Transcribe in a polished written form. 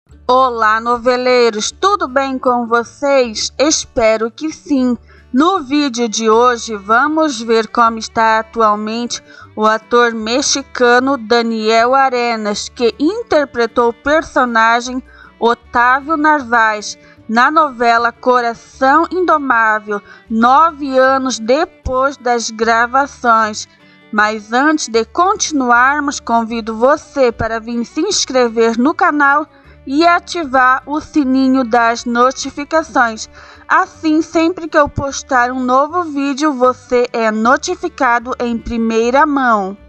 Olá, noveleiros, tudo bem com vocês? Espero que sim. No vídeo de hoje vamos ver como está atualmente o ator mexicano Daniel Arenas, que interpretou o personagem Otávio Narváez na novela Coração Indomável, 9 anos depois das gravações. Mas antes de continuarmos, convido você para vir se inscrever no canal e ativar o sininho das notificações. Assim, sempre que eu postar um novo vídeo, você é notificado em primeira mão.